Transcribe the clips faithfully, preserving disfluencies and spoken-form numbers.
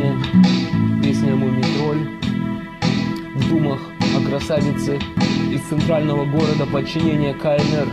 Мумия, песня «Мумий-тролль». В думах о красавице из центрального города подчинения ка эн эр.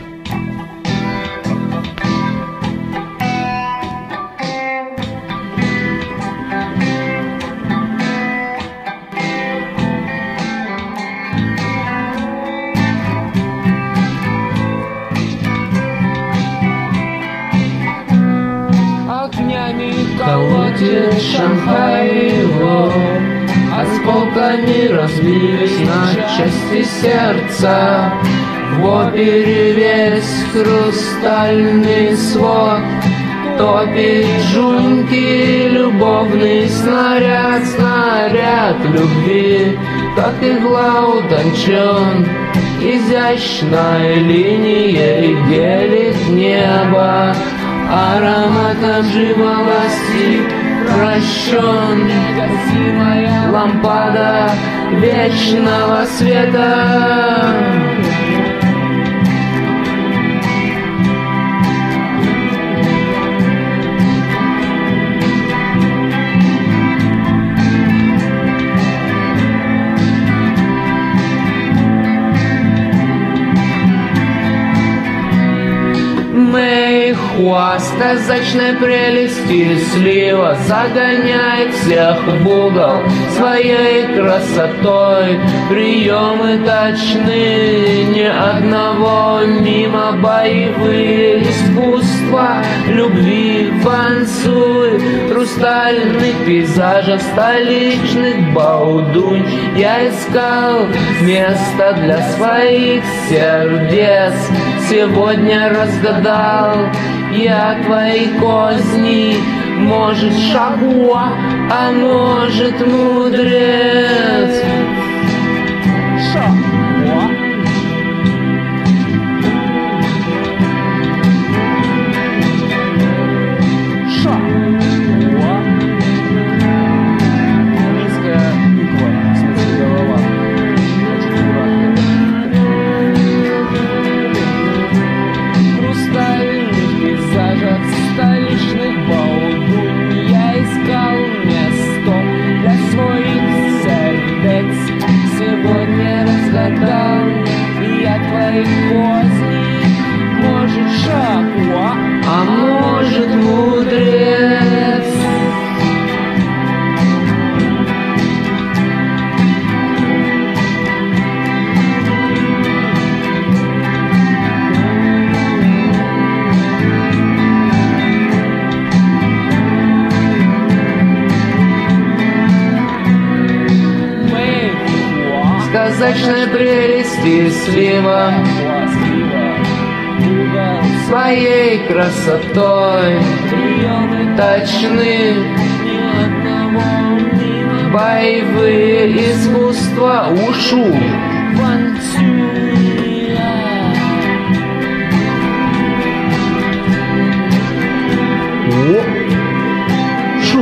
Колотит Шанхай его, осколками разбились на части сердца. В опере весь хрустальный свод топит жуньки, любовный снаряд, снаряд любви, как игла утончен, изящной линией делит небо. Ароматом живолости прощен, лампада вечного света. Мэйхуа, сказочной прелести слива, загоняет всех в угол своей красотой. Приемы точны, ни одного мимо, боевые искусства любви фансуй, хрустальных пейзажев столичных баудунь. Я искал место для своих сердец, сегодня разгадал я твои козни. Может, Шагуа, а может, мудрец. Шагуа. Шагуа. Английская буква, в смысле голова. Значит, ура. Хрустальных пейзажах столичных баудунь я искал место для своих сердец. Сегодня разгадал я твои козни. Может, Шагуа, а может, мудрец. Сказочной прелести слива своей красотой точны, боевые искусства ушу. О, шу.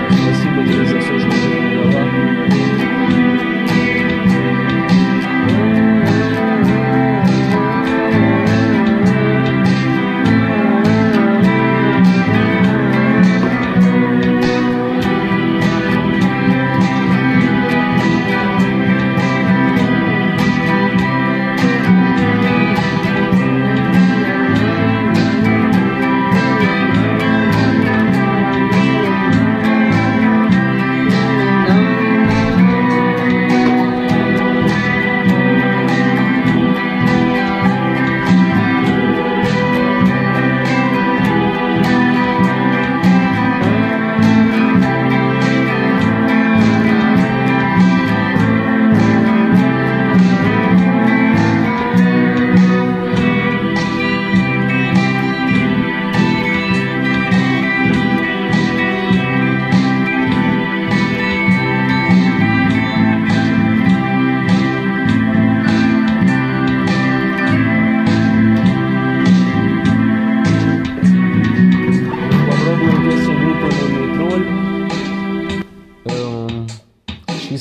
Спасибо тебе за все, что ты мне дала.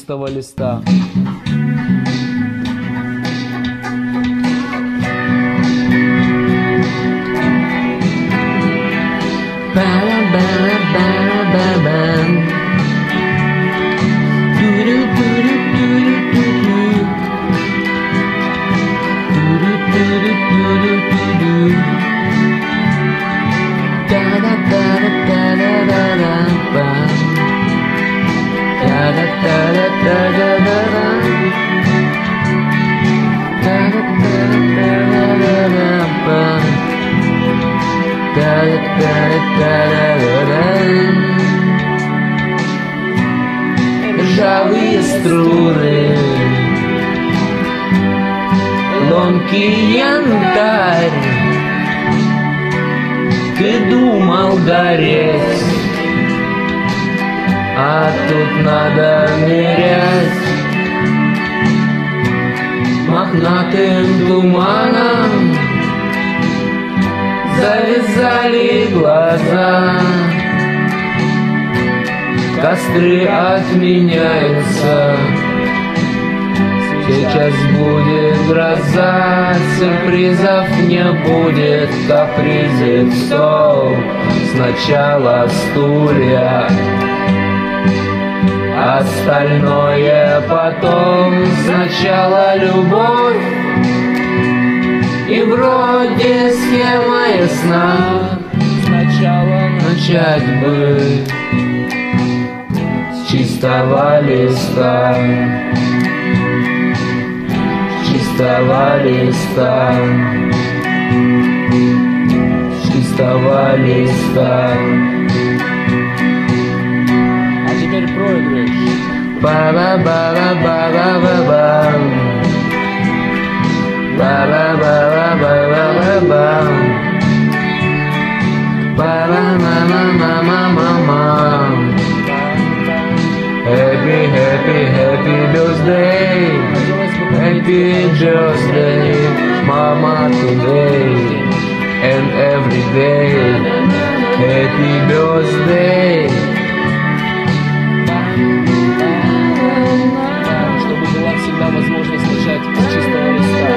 чистого листа. Ржавые струны, ломкий янтарь. Ты думал гореть, а тут надо нырять. Мохнатым туманом завязали глаза. Костры отменяются, сейчас будет гроза. Сюрпризов не будет, капризы в стол. Сначала стулья, остальное потом. Сначала любовь, и вроде схема ясна. Сначала начать бы с чистого листа, с чистого листа, с чистого листа. А теперь проигрыш. Ба-ба-ба-ба-ба-ба-ба. Ба-ба-ба-ба-ба-ба-ба. Ба-ба-ма-ма-ма-ма-ма. Happy, happy, happy birthday. Happy birthday, mama, today and every day. Happy birthday. Чтобы была всегда возможность начать с чистого листа.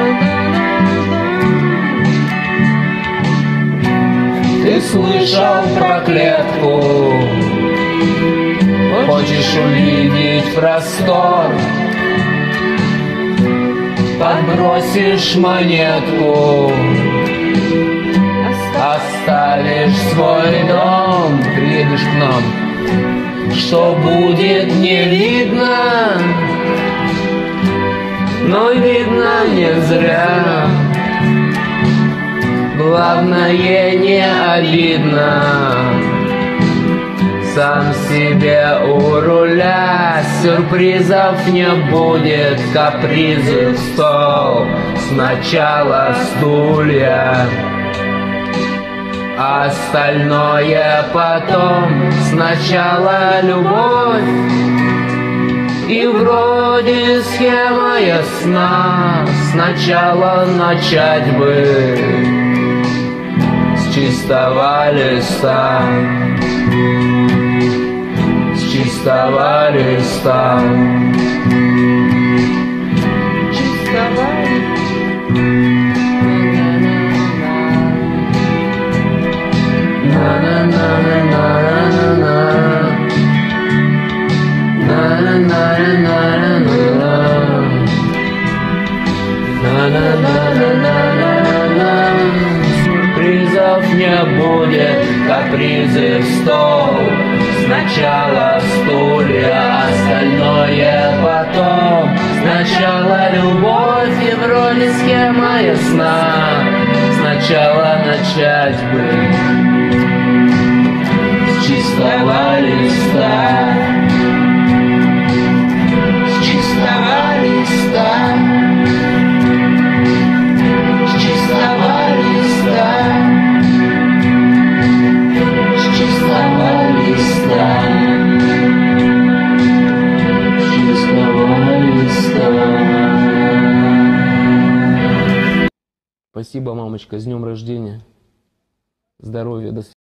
Ты слышал про клетку? Хочешь увидеть простор? Подбросишь монетку, оставишь свой дом. Приедешь к нам, что будет не видно, но видно не зря. Главное, не обидно. Сам себе у руля, сюрпризов не будет, капризы в стол. Сначала стулья, остальное потом. Сначала любовь, и вроде схема ясна. Сначала начать бы с чистого листа, с чистого листа, чистого Сюрпризов не будет, капризы в стол. Сначала стулья, остальное потом. Сначала любовь, и вроде схема ясна. Сначала начать бы с чистого листа, с чистого листа, с чистого листа, с чистого листа, с чистого листа. Спасибо, мамочка, с днем рождения. Здоровья, до свидания.